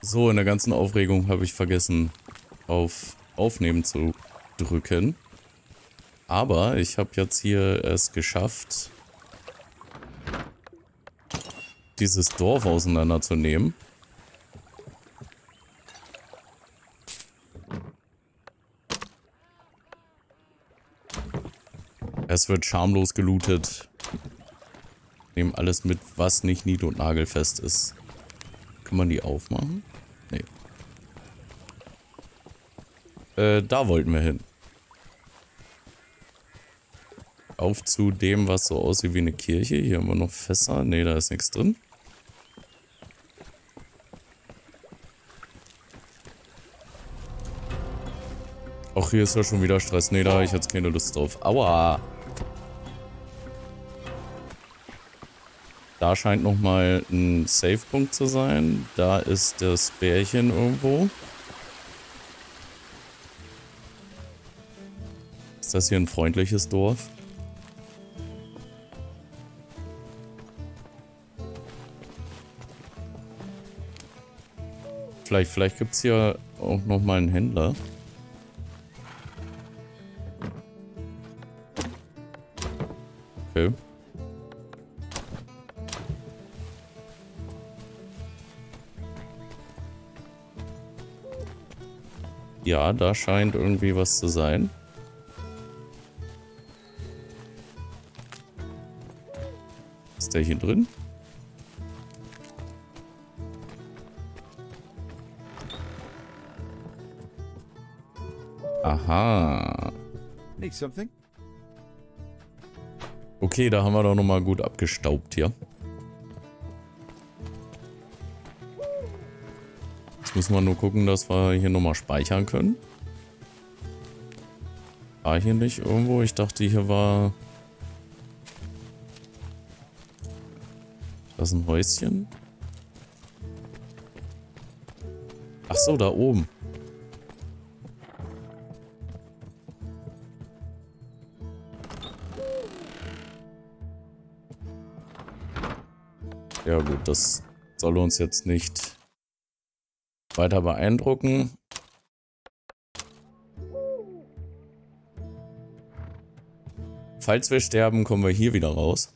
So, in der ganzen Aufregung habe ich vergessen, auf Aufnehmen zu drücken. Aber ich habe jetzt hier es geschafft, dieses Dorf auseinanderzunehmen. Es wird schamlos gelootet. Nehmen alles mit, was nicht nied- und nagelfest ist. Kann man die aufmachen? Nee. Da wollten wir hin. Auf zu dem, was so aussieht wie eine Kirche. Hier haben wir noch Fässer. Nee, da ist nichts drin. Auch hier ist ja schon wieder Stress. Nee, da habe ich jetzt keine Lust drauf. Aua! Da scheint nochmal ein Safe-Punkt zu sein. Da ist das Bärchen irgendwo. Ist das hier ein freundliches Dorf? Vielleicht gibt es hier auch nochmal einen Händler. Okay. Ja, da scheint irgendwie was zu sein. Ist der hier drin? Aha. Need something? Okay, da haben wir doch nochmal gut abgestaubt hier. Jetzt müssen wir nur gucken, dass wir hier nochmal speichern können. War hier nicht irgendwo? Ich dachte, hier war... Das ist ein Häuschen. Ach so, da oben. Ja gut, das soll uns jetzt nicht weiter beeindrucken. Falls wir sterben, kommen wir hier wieder raus.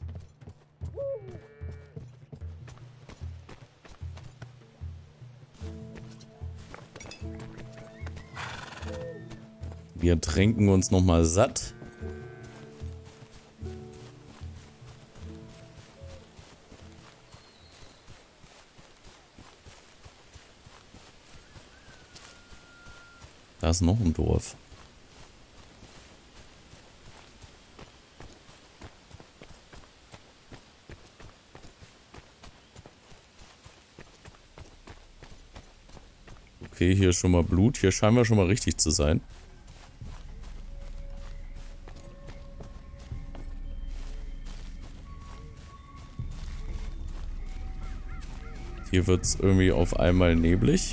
Wir trinken uns nochmal satt. Da ist noch ein Dorf. Okay, hier ist schon mal Blut. Hier scheinen wir schon mal richtig zu sein. Hier wird es irgendwie auf einmal neblig.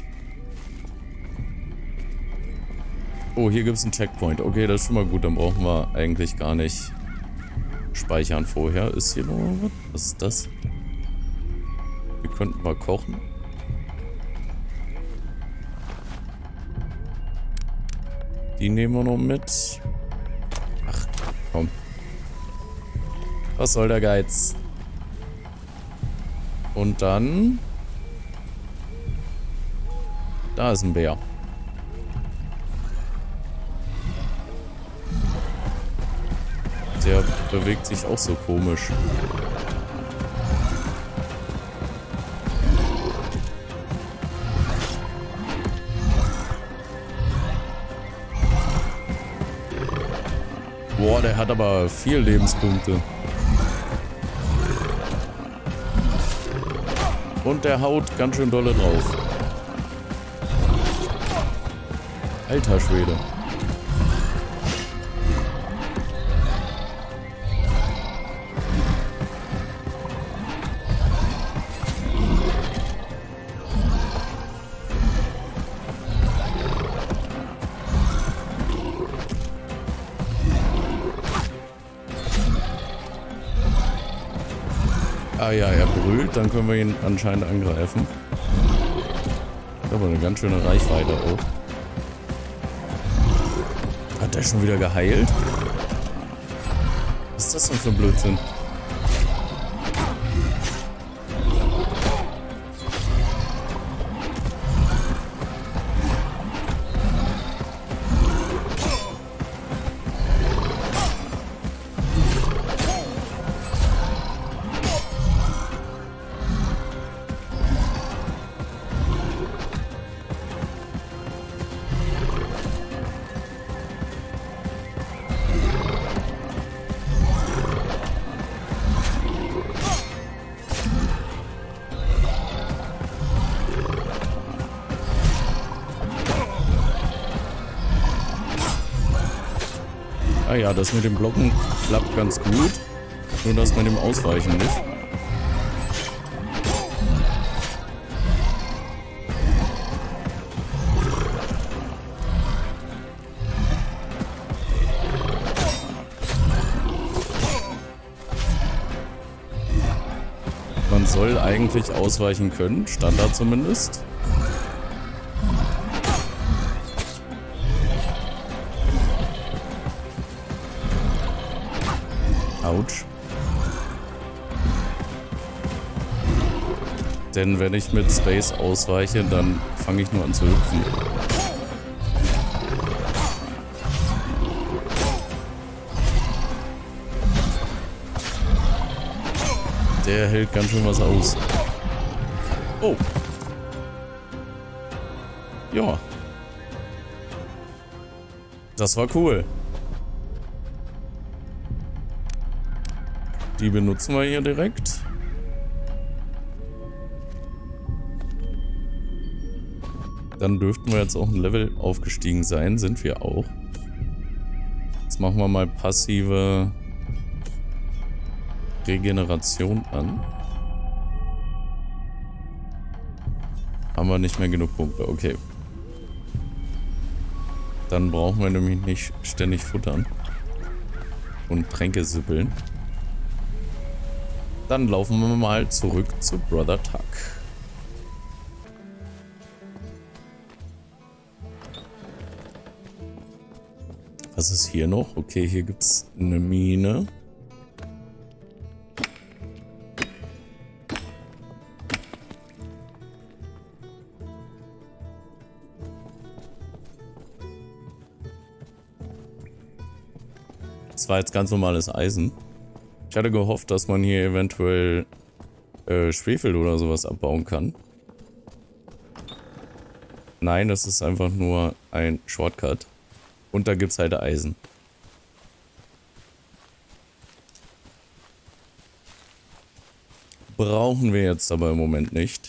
Oh, hier gibt es einen Checkpoint. Okay, das ist schon mal gut. Dann brauchen wir eigentlich gar nicht speichern vorher. Ist hier noch was? Was ist das? Wir könnten mal kochen. Die nehmen wir noch mit. Ach, komm. Was soll der Geiz? Und dann... Da ist ein Bär. Der bewegt sich auch so komisch. Boah, der hat aber 4 Lebenspunkte. Und der haut ganz schön dolle drauf. Alter Schwede. Ah ja, er brüllt, dann können wir ihn anscheinend angreifen. Aber eine ganz schöne Reichweite auch. Hat der schon wieder geheilt? Was ist das denn für ein Blödsinn? Ah ja, das mit dem Blocken klappt ganz gut. Nur das mit dem Ausweichen nicht. Man soll eigentlich ausweichen können, Standard zumindest. Autsch. Denn wenn ich mit Space ausweiche, dann fange ich nur an zu hüpfen. Der hält ganz schön was aus. Oh. Ja. Das war cool. Die benutzen wir hier direkt. Dann dürften wir jetzt auch ein Level aufgestiegen sein. Sind wir auch. Jetzt machen wir mal passive Regeneration an. Haben wir nicht mehr genug Punkte. Okay. Dann brauchen wir nämlich nicht ständig futtern. Und Tränke sippeln. Dann laufen wir mal zurück zu Brother Tuck. Was ist hier noch? Okay, hier gibt es eine Mine. Das war jetzt ganz normales Eisen. Ich hatte gehofft, dass man hier eventuell Schwefel oder sowas abbauen kann. Nein, das ist einfach nur ein Shortcut. Und da gibt es halt Eisen. Brauchen wir jetzt aber im Moment nicht.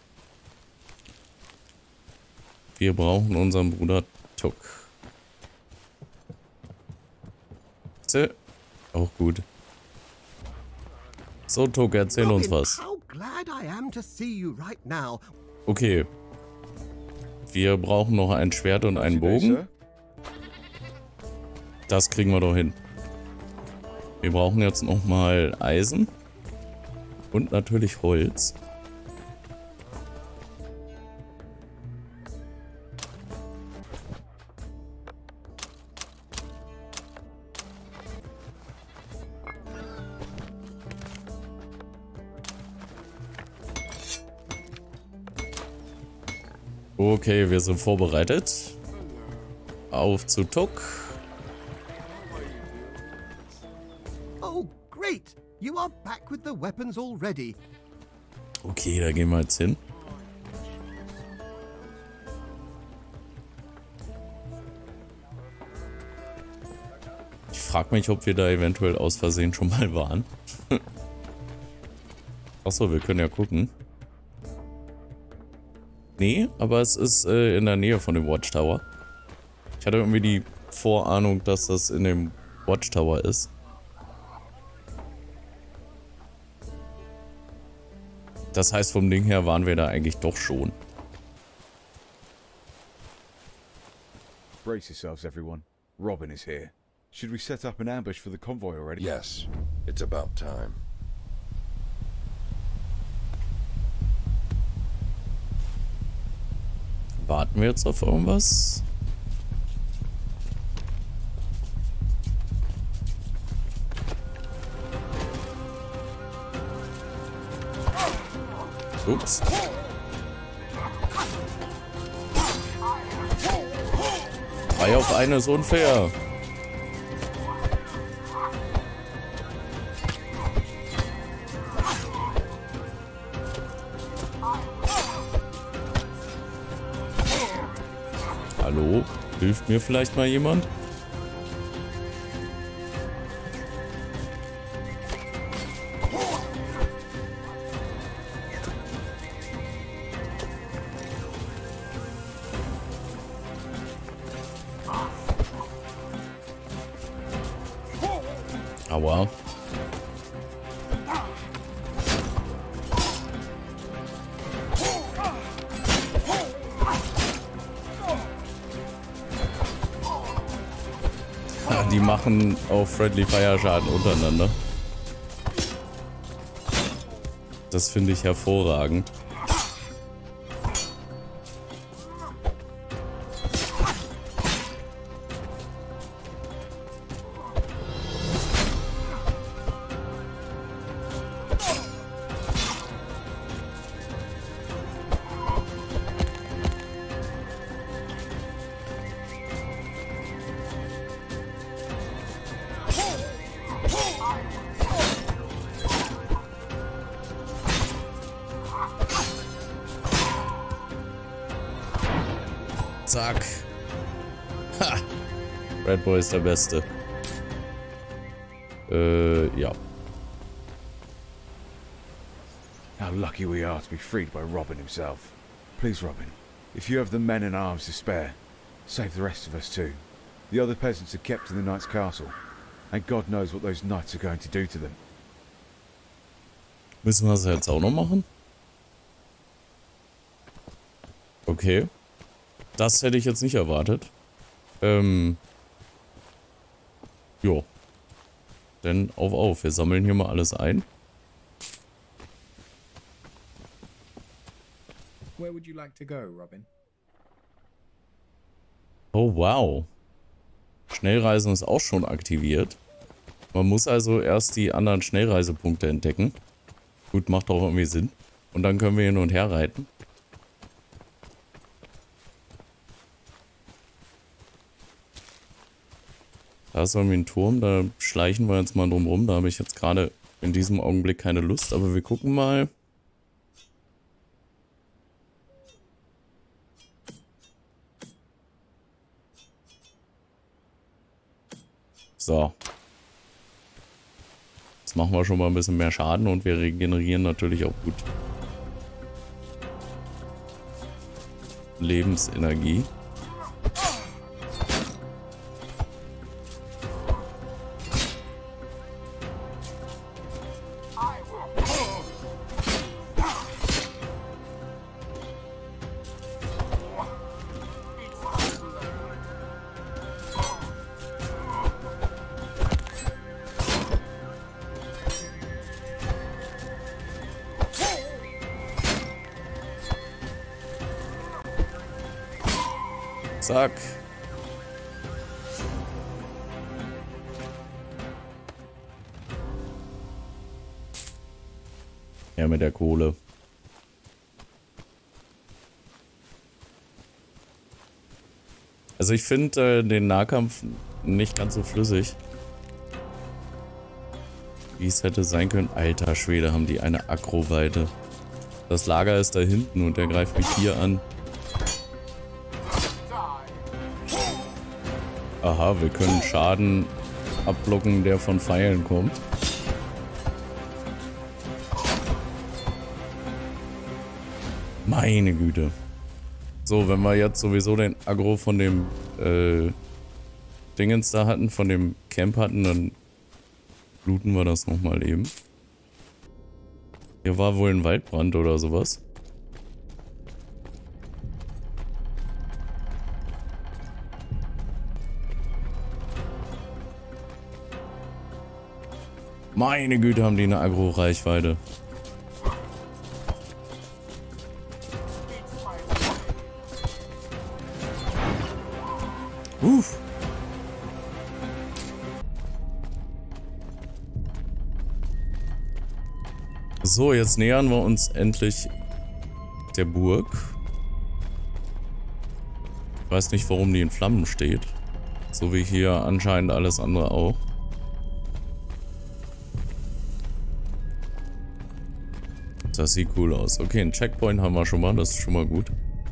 Wir brauchen unseren Bruder Tuck. Auch gut. So, Tuck, erzähl uns was. Okay. Wir brauchen noch ein Schwert und einen Bogen. Das kriegen wir doch hin. Wir brauchen jetzt noch mal Eisen. Und natürlich Holz. Okay, wir sind vorbereitet. Auf zu Tuck. Oh, great! You are back with the weapons already. Okay, da gehen wir jetzt hin. Ich frage mich, ob wir da eventuell aus Versehen schon mal waren. Achso, wir können ja gucken. Nee, aber es ist in der Nähe von dem Watchtower. Ich hatte irgendwie die Vorahnung, dass das in dem Watchtower ist. Das heißt, vom Ding her waren wir da eigentlich doch schon. Brace yourselves, everyone. Robin is here. Should we set up an ambush for the convoy already? Yes, it's about time. Warten wir jetzt auf irgendwas? Ups. Drei auf eine ist unfair. Hallo? Hilft mir vielleicht mal jemand? Aua. Die machen auf Friendly Fire Schaden untereinander. Das finde ich hervorragend. Zack. Ha. Red Boy ist der Beste. Ja. How lucky we are to be freed by Robin himself. Please, Robin, if you have the men and arms to spare, save the rest of us too. The other peasants are kept in the knight's castle, and God knows what those knights are going to do to them. Müssen wir das jetzt auch noch machen? Okay. Das hätte ich jetzt nicht erwartet. Jo. Denn auf. Wir sammeln hier mal alles ein. Where would you like to go, Robin? Oh, wow. Schnellreisen ist auch schon aktiviert. Man muss also erst die anderen Schnellreisepunkte entdecken. Gut, macht auch irgendwie Sinn. Und dann können wir hin und her reiten. Da ist irgendwie ein Turm, da schleichen wir jetzt mal drum rum. Da habe ich jetzt gerade in diesem Augenblick keine Lust, aber wir gucken mal. So. Jetzt machen wir schon mal ein bisschen mehr Schaden und wir regenerieren natürlich auch gut Lebensenergie. Zack. Ja, mit der Kohle. Also ich finde den Nahkampf nicht ganz so flüssig, wie es hätte sein können. Alter Schwede, haben die eine Aggro-Weite. Das Lager ist da hinten und der greift mich hier an. Aha, wir können Schaden abblocken, der von Pfeilen kommt. Meine Güte. So, wenn wir jetzt sowieso den Aggro von dem Dingens da hatten, von dem Camp hatten, dann looten wir das nochmal eben. Hier war wohl ein Waldbrand oder sowas. Meine Güte, haben die eine Aggro-Reichweite. So, jetzt nähern wir uns endlich der Burg. Ich weiß nicht, warum die in Flammen steht. So wie hier anscheinend alles andere auch. Das sieht cool aus. Okay, einen Checkpoint haben wir schon mal. Das ist schon mal gut.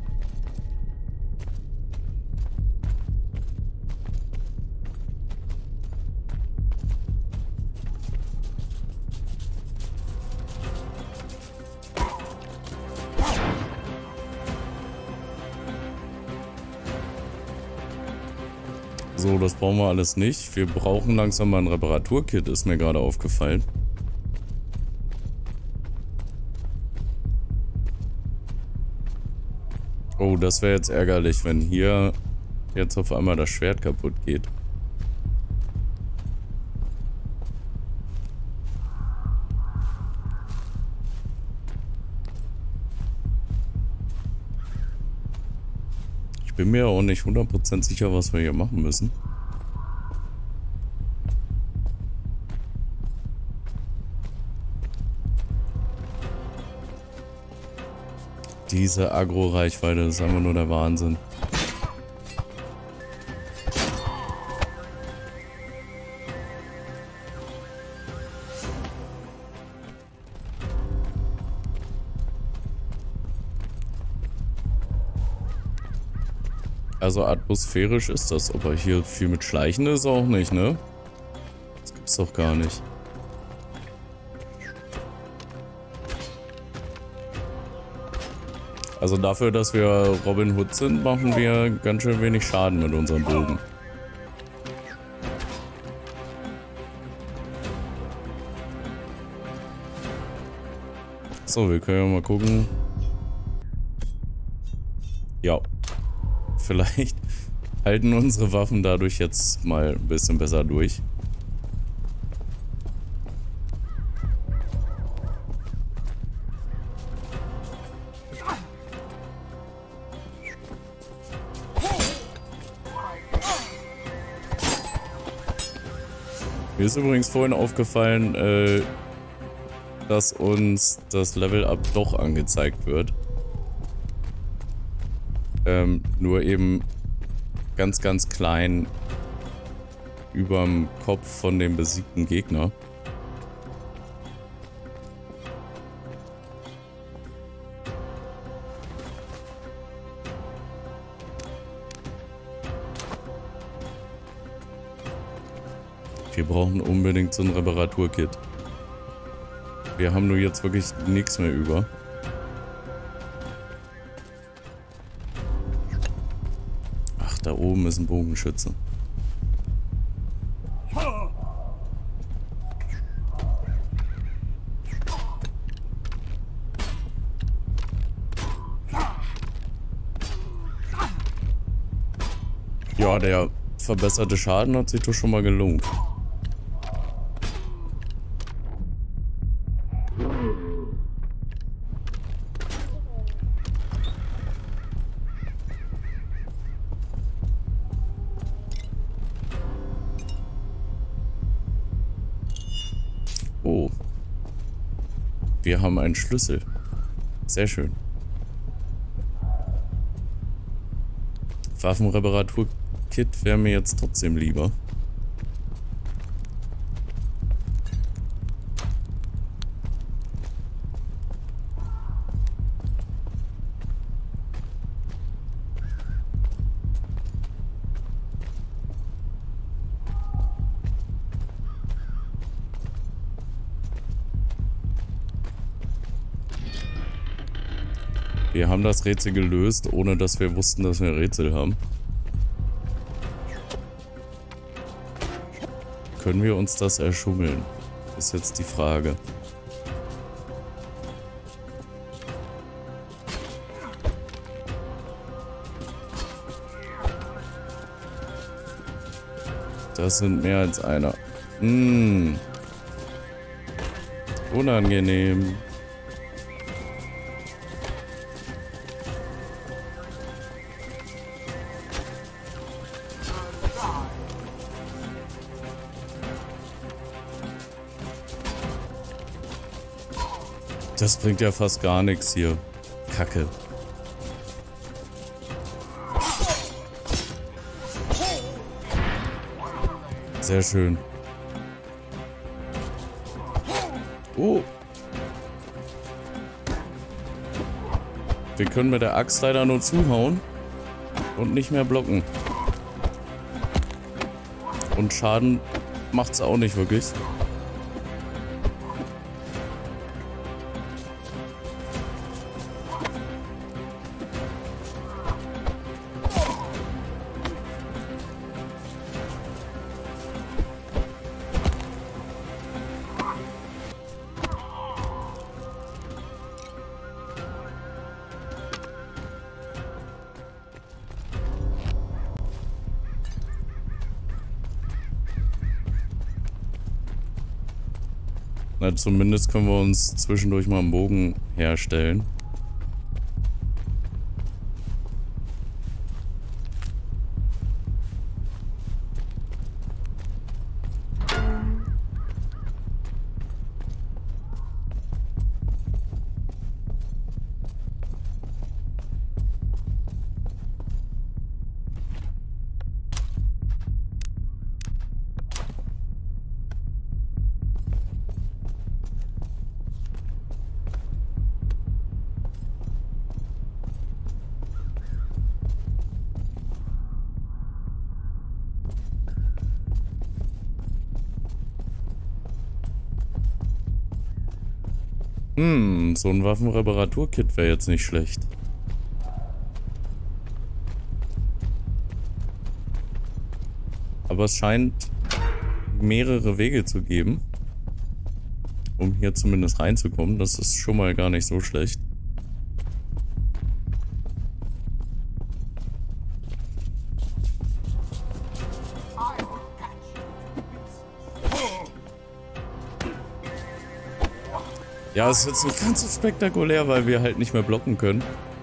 So, das brauchen wir alles nicht. Wir brauchen langsam mal ein Reparaturkit, ist mir gerade aufgefallen. Oh, das wäre jetzt ärgerlich, wenn hier jetzt auf einmal das Schwert kaputt geht. Ich bin mir auch nicht 100% sicher, was wir hier machen müssen. Diese Agro-Reichweite, das ist einfach nur der Wahnsinn. Also atmosphärisch ist das, aber hier viel mit Schleichen ist auch nicht, ne? Das gibt's doch gar nicht. Also dafür, dass wir Robin Hood sind, machen wir ganz schön wenig Schaden mit unserem Bogen. So, wir können ja mal gucken. Ja. Vielleicht halten unsere Waffen dadurch jetzt mal ein bisschen besser durch. Mir ist übrigens vorhin aufgefallen, dass uns das Level-Up doch angezeigt wird. Nur eben ganz, ganz klein überm Kopf von dem besiegten Gegner. Wir brauchen unbedingt so ein Reparaturkit. Wir haben nur jetzt wirklich nichts mehr über. Ach, da oben ist ein Bogenschütze. Ja, der verbesserte Schaden hat sich doch schon mal gelohnt. Oh. Wir haben einen Schlüssel. Sehr schön. Waffenreparaturkit wäre mir jetzt trotzdem lieber. Wir haben das Rätsel gelöst, ohne dass wir wussten, dass wir ein Rätsel haben. Können wir uns das erschummeln? Ist jetzt die Frage. Das sind mehr als einer. Unangenehm. Das bringt ja fast gar nichts hier. Kacke. Sehr schön. Oh. Wir können mit der Axt leider nur zuhauen und nicht mehr blocken. Und Schaden macht's auch nicht wirklich. Na, zumindest können wir uns zwischendurch mal einen Bogen herstellen. So ein Waffenreparaturkit wäre jetzt nicht schlecht. Aber es scheint mehrere Wege zu geben, um hier zumindest reinzukommen. Das ist schon mal gar nicht so schlecht. Ja, es ist jetzt nicht ganz so spektakulär, weil wir halt nicht mehr blocken können.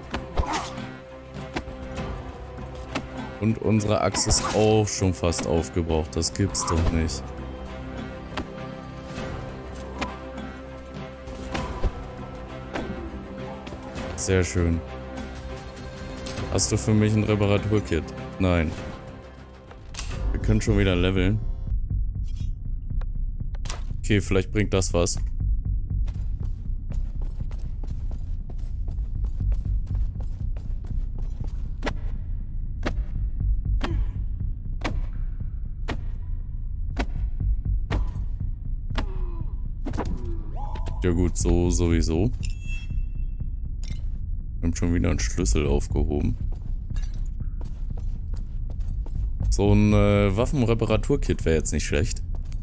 Und unsere Axt ist auch schon fast aufgebraucht. Das gibt's doch nicht. Sehr schön. Hast du für mich ein Reparaturkit? Nein. Wir können schon wieder leveln. Okay, vielleicht bringt das was. Ja gut, so sowieso. Wir haben schon wieder einen Schlüssel aufgehoben. So ein Waffenreparaturkit wäre jetzt nicht schlecht.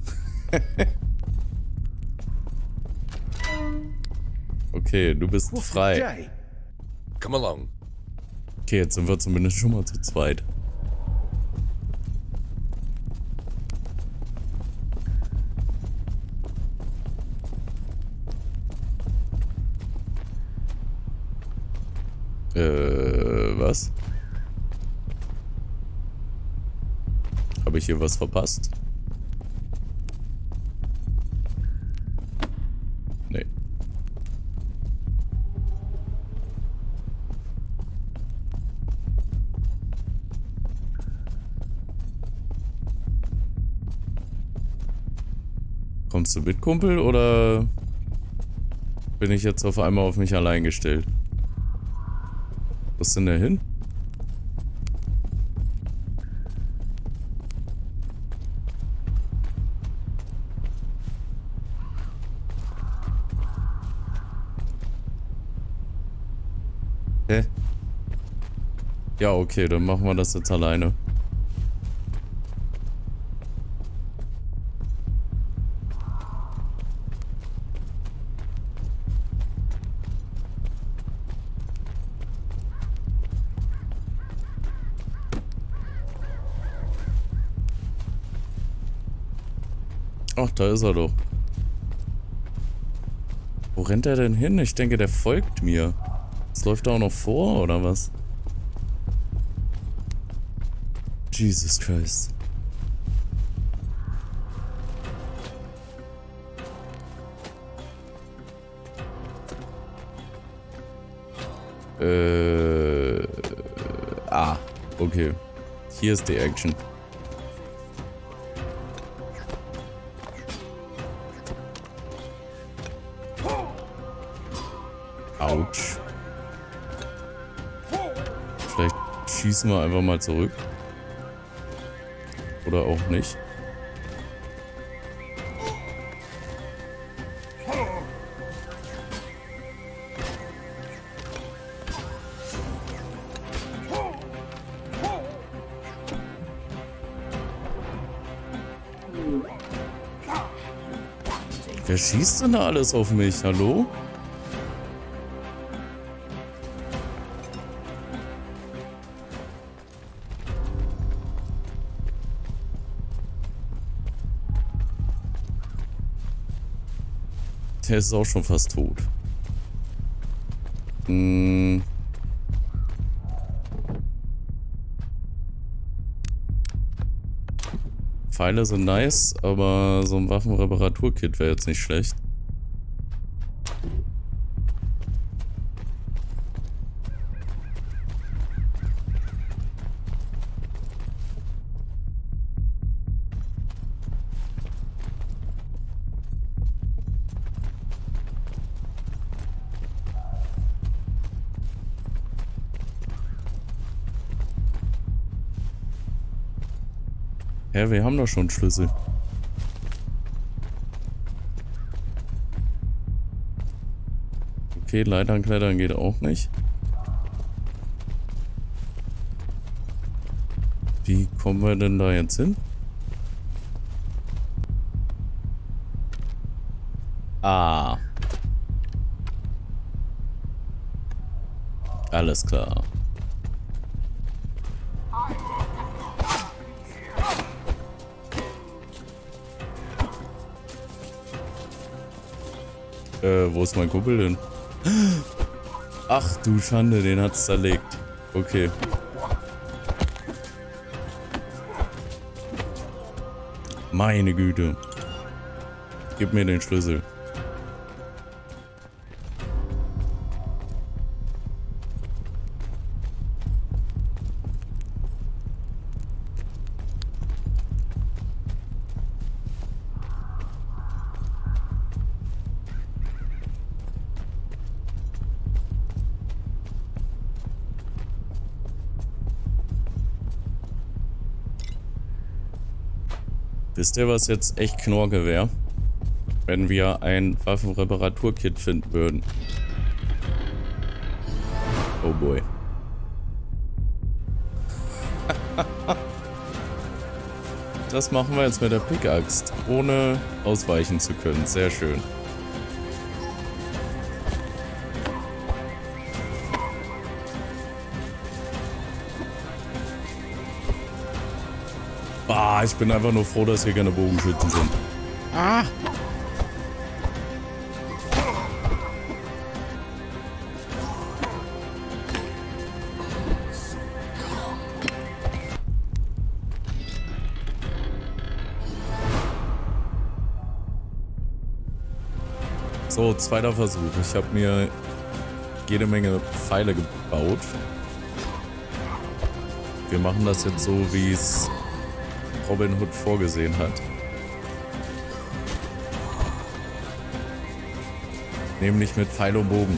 Okay, du bist frei. Come along. Okay, jetzt sind wir zumindest schon mal zu zweit. Was? Habe ich hier was verpasst? Nee. Kommst du mit, Kumpel, oder bin ich jetzt auf einmal auf mich allein gestellt? Was ist denn da hin? Hä? Ja, okay, dann machen wir das jetzt alleine. Ach, da ist er doch. Wo rennt er denn hin? Ich denke, der folgt mir. Das läuft da auch noch vor, oder was? Jesus Christ. Okay. Hier ist die Action. Autsch. Vielleicht schießen wir einfach mal zurück. Oder auch nicht. Wer schießt denn da alles auf mich? Hallo? Der ist auch schon fast tot. Pfeile sind nice, aber so ein Waffenreparaturkit wäre jetzt nicht schlecht. Ja, wir haben doch schon Schlüssel. Okay, Leitern klettern geht auch nicht. Wie kommen wir denn da jetzt hin? Ah. Alles klar. Wo ist mein Kumpel denn? Ach du Schande, den hat's zerlegt. Okay. Meine Güte. Gib mir den Schlüssel. Wisst ihr, was jetzt echt Knorke wäre? Wenn wir ein Waffenreparaturkit finden würden. Oh boy. Das machen wir jetzt mit der Pickaxe, ohne ausweichen zu können. Sehr schön. Ah, ich bin einfach nur froh, dass hier keine Bogenschützen sind. Ah! So, zweiter Versuch. Ich habe mir jede Menge Pfeile gebaut. Wir machen das jetzt so, wie es Robin Hood vorgesehen hat. Nämlich mit Pfeil und Bogen.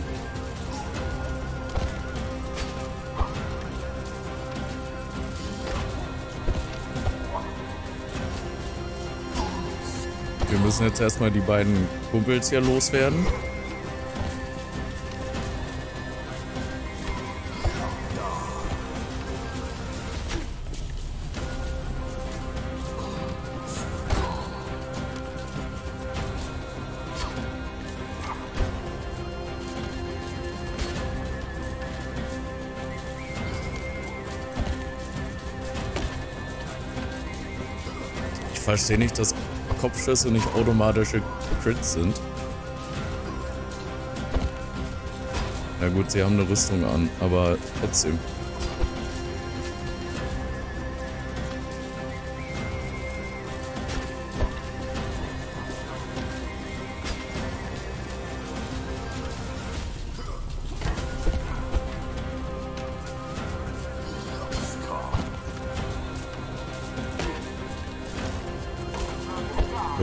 Wir müssen jetzt erstmal die beiden Kumpels hier loswerden. Ich verstehe nicht, dass Kopfschüsse nicht automatische Crits sind. Na gut, sie haben eine Rüstung an, aber trotzdem.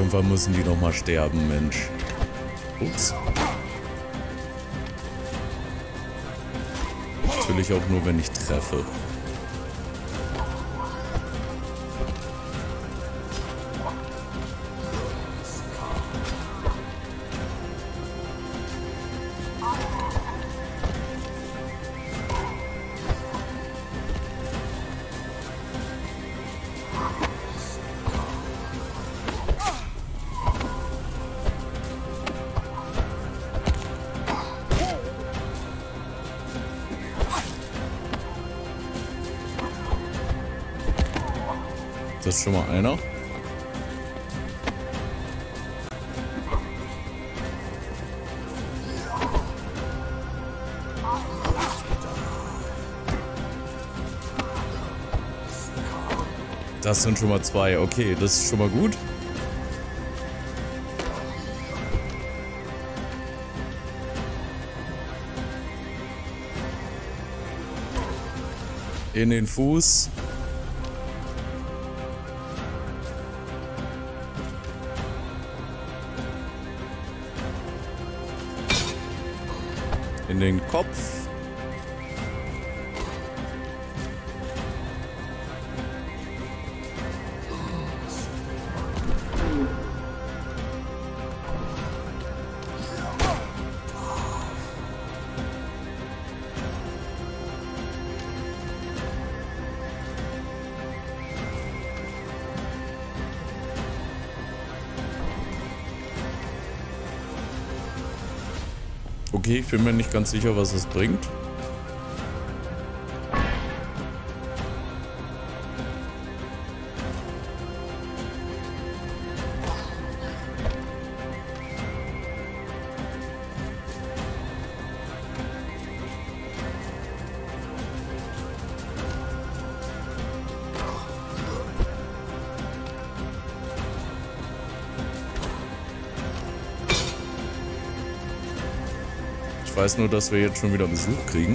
jeden Fall müssen die nochmal sterben, Mensch. Ups. Natürlich auch nur, wenn ich treffe. Das ist schon mal einer. Das sind schon mal zwei. Okay, das ist schon mal gut. In den Fuß. In den Kopf. Okay, ich bin mir nicht ganz sicher, was es bringt. Ich weiß nur, dass wir jetzt schon wieder Besuch kriegen.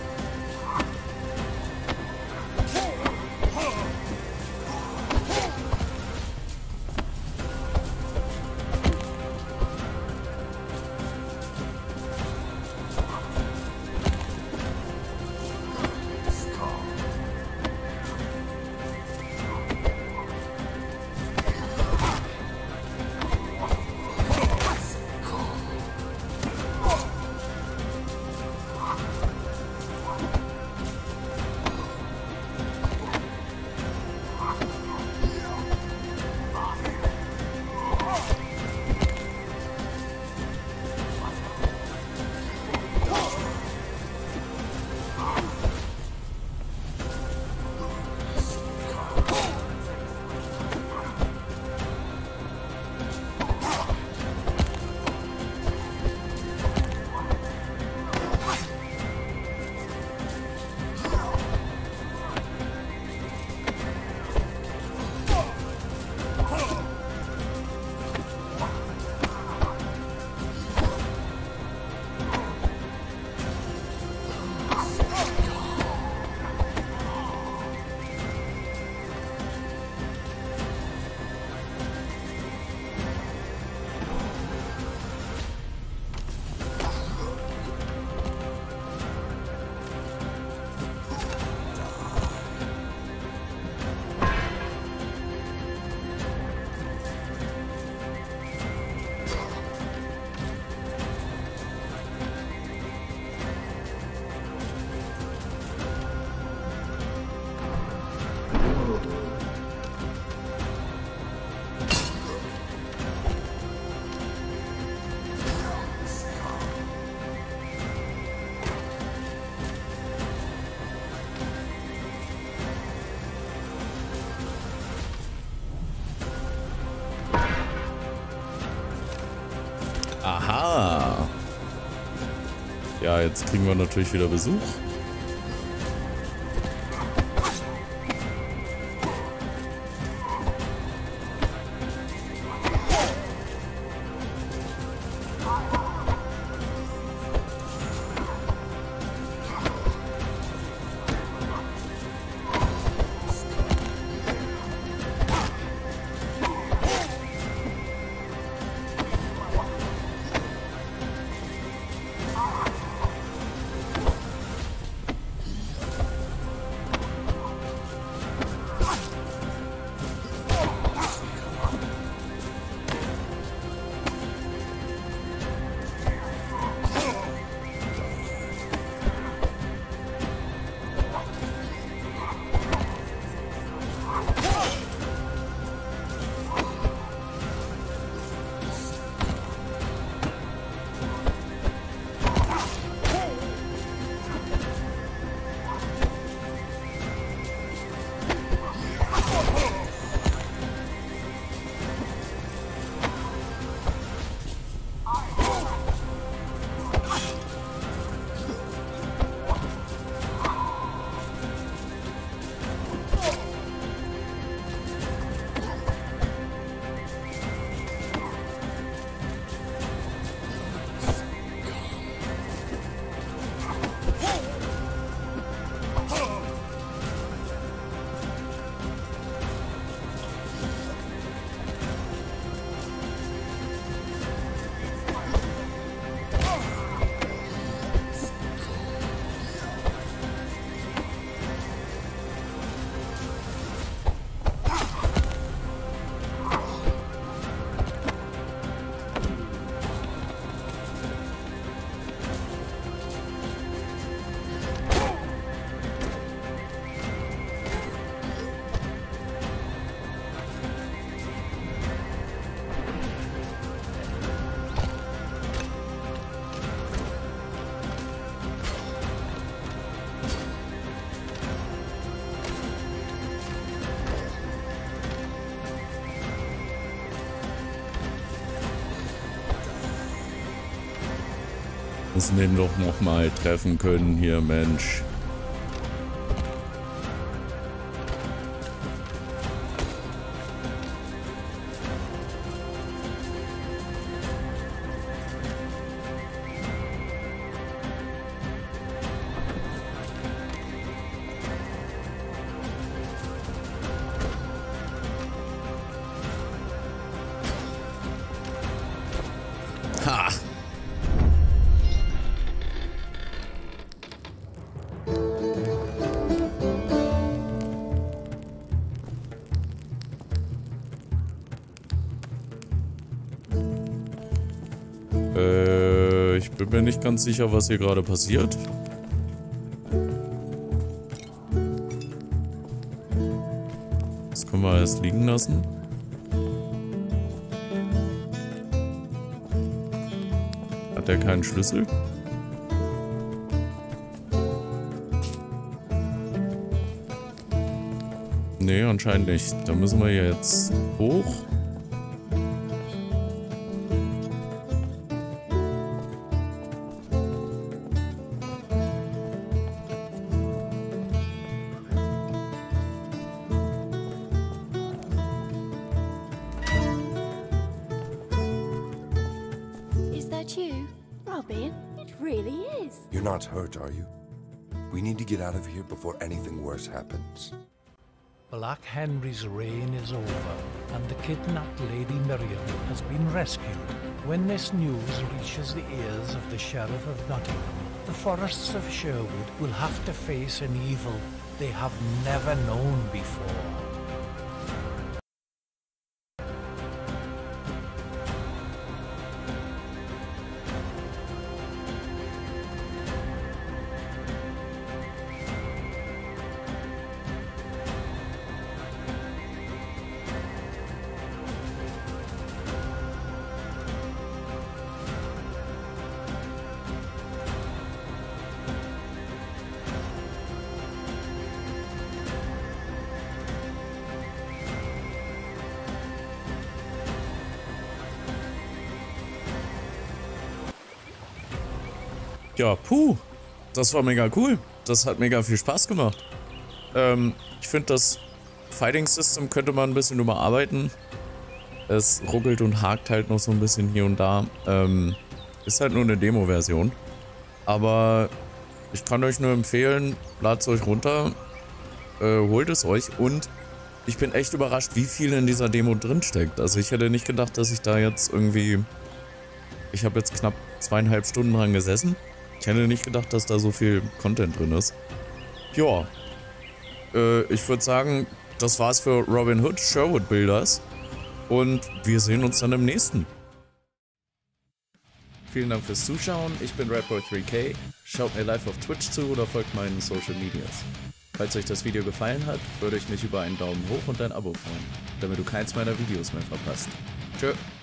Aha. Ja, jetzt kriegen wir natürlich wieder Besuch. Müssen den doch noch mal treffen können hier, Mensch. Ha! Ich bin mir nicht ganz sicher, was hier gerade passiert. Das können wir erst liegen lassen. Hat der keinen Schlüssel? Nee, anscheinend nicht. Da müssen wir jetzt hoch. You, Robin? It really is. You're not hurt, are you? We need to get out of here before anything worse happens. Black Henry's reign is over, and the kidnapped Lady Miriam has been rescued. When this news reaches the ears of the Sheriff of Nottingham, the forests of Sherwood will have to face an evil they have never known before. Ja, puh. Das war mega cool. Das hat mega viel Spaß gemacht. Ich finde, das Fighting System könnte man ein bisschen überarbeiten. Es ruckelt und hakt halt noch so ein bisschen hier und da. Ist halt nur eine Demo-Version. Aber ich kann euch nur empfehlen, ladet es euch runter, holt es euch und ich bin echt überrascht, wie viel in dieser Demo drin steckt. Also ich hätte nicht gedacht, dass ich da jetzt irgendwie... Ich habe jetzt knapp 2,5 Stunden dran gesessen. Ich hätte nicht gedacht, dass da so viel Content drin ist. Ja, ich würde sagen, das war's für Robin Hood Sherwood Builders und wir sehen uns dann im nächsten. Vielen Dank fürs Zuschauen, ich bin Radboy3K, schaut mir live auf Twitch zu oder folgt meinen Social Medias. Falls euch das Video gefallen hat, würde ich mich über einen Daumen hoch und ein Abo freuen, damit du keins meiner Videos mehr verpasst. Tschö.